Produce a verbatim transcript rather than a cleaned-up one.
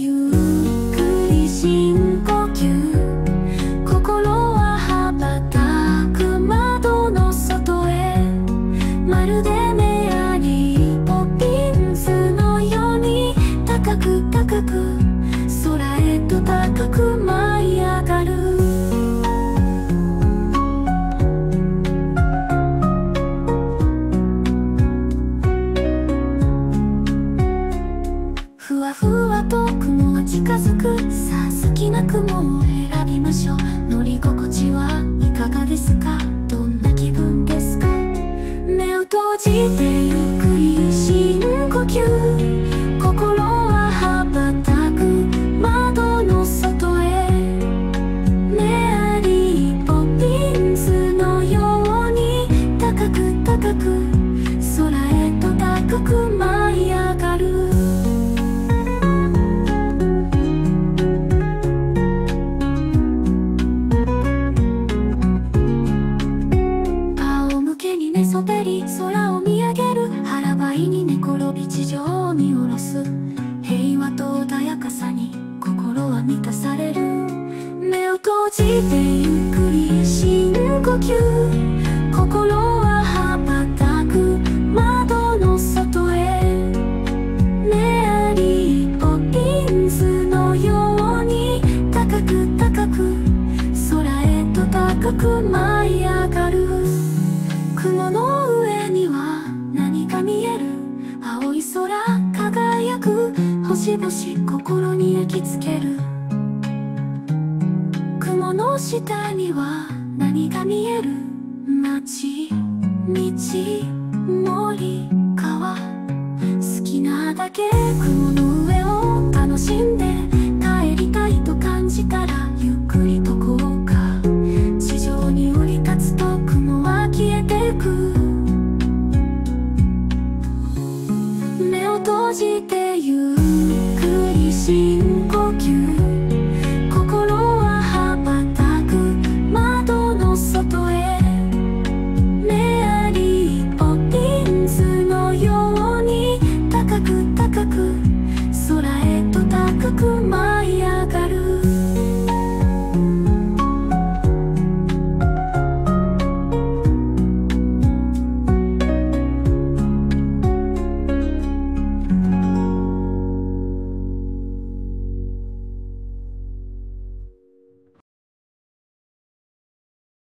ゆっくり深呼吸。心は羽ばたく窓の外へ。まるでメアリー・ポピンズのように高く高く空へと高く舞い上がる。ふわふわと雲が近づく。さあ好きな雲を選びましょう。乗り心地はいかがですか？どんな気分ですか？目を閉じてゆっくり深呼吸。心は羽ばたく窓の外へ。メアリー・ポピンズのように高く高く空へと高く舞い上がる。寝そべり空を見上げる。腹ばいに寝転び地上を見下ろす。平和と穏やかさに心は満たされる。目を閉じてゆっくり深呼吸。心は羽ばたく窓の外へ。メアリー・ポピンズのように高く高く空へと高く舞い上がる。雲の上には何か見える。青い空輝く星々心に焼き付ける。雲の下には何が見える。街、道、森、川、好きなだけ雲の